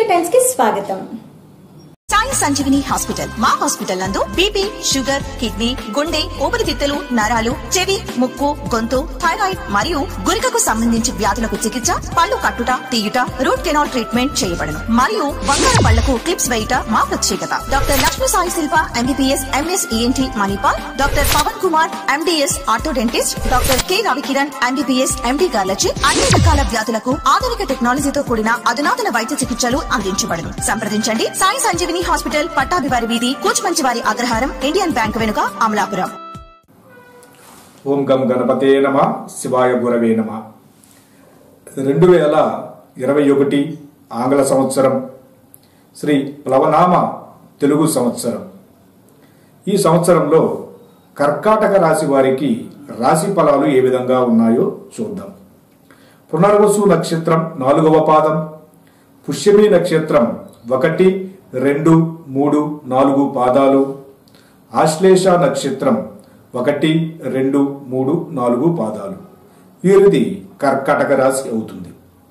Times కి స్వాగతం। Sai Sanjeevini hospital మా హాస్పిటల్ నందు బీపీ, షుగర్, కిడ్నీ, గుండె, ఊపిరితిత్తులు, నరాలు, చెవి, ముక్కు, గొంతు, థైరాయిడ్ మరియు గురికకు సంబంధించి వ్యాధులకు చికిత్స, పళ్ళు కట్టుట, తీయుట, రూట్ కెనాల్ ట్రీట్మెంట్ చేయబడును మరియు బంగారు పళ్లకు క్లిప్స్ వేయుట మా ప్రత్యేకత। Doctor Lakshmi Sai Shilpa MBBS MS ENT Manipal, doctor Pavan Kumar MDS orthodontist, doctor K Ravikiran MBBS MD గార్లజీ అన్ని రకాల వ్యాధులకు ఆధునిక టెక్నాలజీతో కూడిన అధునాతన వైద్య చికిత్సలు అందించబడును। సంప్రదించండి సాయి సంజీవిని హాస్పిటల్, పట్టాభివారి వీధి, కూచిమంచివారి అగ్రహారం, ఇండియన్ బ్యాంక్ వెనుక, అమలాపురం। ఓం గం గణపతే నమః, శివాయ గురవే నమః। 2021 ఆంగ్ల సంవత్సరం శ్రీ ప్లవనామ తెలుగు సంవత్సరం। ఈ సంవత్సరంలో కర్కాటక రాశి వారికి రాశి ఫలాలు ఏ విధంగా ఉన్నాయో చూద్దాం। పునర్వసు నక్షత్రం 4వ పాదం, పుష్యమి నక్షత్రం 1, 2, 3, 4 పాదాలు, ఆశ్లేష నక్షత్రం 1, 2, 3, 4 పాదాలు, వీరిది కర్కాటక రాశి అవుతుంది।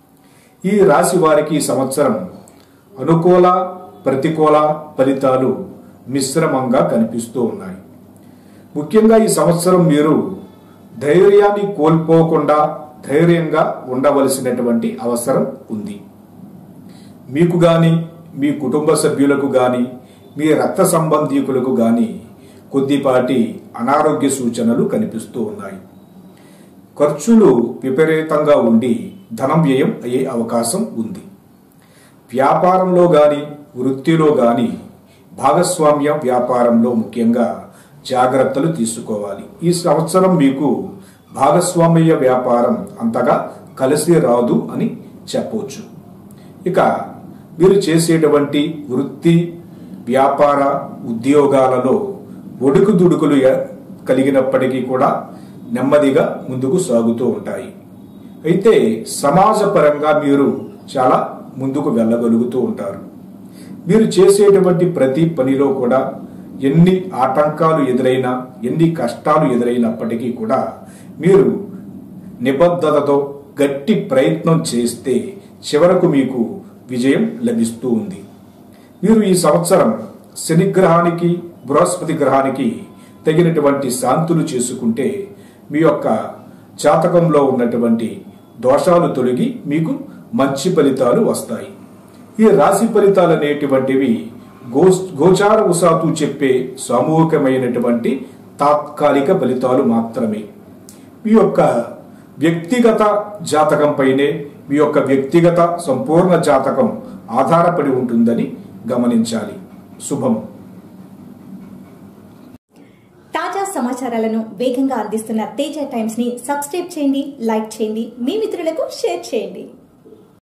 ఈ రాశి వారికి ఈ సంవత్సరం అనుకూల ప్రతికూల ఫలితాలు మిశ్రమంగా కనిపిస్తూ ఉన్నాయి। ముఖ్యంగా ఈ సంవత్సరం మీరు ధైర్యాన్ని కోల్పోకుండా ధైర్యంగా ఉండవలసినటువంటి అవసరం ఉంది। మీకు గాని, మీ కుటుంబ సభ్యులకు గాని, మీ రక్త సంబంధీకులకు గాని కొద్దిపాటి అనారోగ్య సూచనలు కనిపిస్తూ ఉన్నాయి। ఖర్చులు విపరీతంగా ఉండి ధనం వ్యయం అయ్యే అవకాశం ఉంది। వ్యాపారంలో గాని, వృత్తిలో గాని, భాగస్వామ్య వ్యాపారంలో ముఖ్యంగా జాగ్రత్తలు తీసుకోవాలి। ఈ సంవత్సరం మీకు భాగస్వామ్య వ్యాపారం అంతగా కలిసి రాదు అని చెప్పవచ్చు। ఇక మీరు చేసేటువంటి వృత్తి, వ్యాపార, ఉద్యోగాలలో ఒడుకుదుడుకులు కలిగినప్పటికీ కూడా నెమ్మదిగా ముందుకు సాగుతూ ఉంటాయి। అయితే సమాజపరంగా మీరు చాలా ముందుకు వెళ్ళగలుగుతూ ఉంటారు। మీరు చేసేటువంటి ప్రతి పనిలో కూడా ఎన్ని ఆటంకాలు ఎదురైనా, ఎన్ని కష్టాలు ఎదురైనప్పటికీ కూడా మీరు నిబద్ధతతో గట్టి ప్రయత్నం చేస్తే చివరకు మీకు విజయం లభిస్తూ ఉంది। మీరు ఈ సంవత్సరం శని గ్రహానికి, బృహస్పతి గ్రహానికి తగినటువంటి శాంతులు చేసుకుంటే మీ యొక్క జాతకంలో ఉన్నటువంటి దోషాలు తొలగి మీకు మంచి ఫలితాలు వస్తాయి। ఈ రాశి ఫలితాలు అనేటువంటివి గోచార ఉసాతు చెప్పే సామూహికమైనటువంటి తాత్కాలిక ఫలితాలు మాత్రమే। మీ యొక్క వ్యక్తిగత జాతకం పైనే మీ యొక్క వ్యక్తిగత సంపూర్ణ జాతకం ఆధారపడి ఉంటుందని గమనించాలి। శుభం। తాజా సమాచారాలను వేగంగా అందిస్తున్న తేజ టైమ్స్ ని సబ్స్క్రైబ్ చేయండి, లైక్ చేయండి, మీ మిత్రులకు షేర్ చేయండి।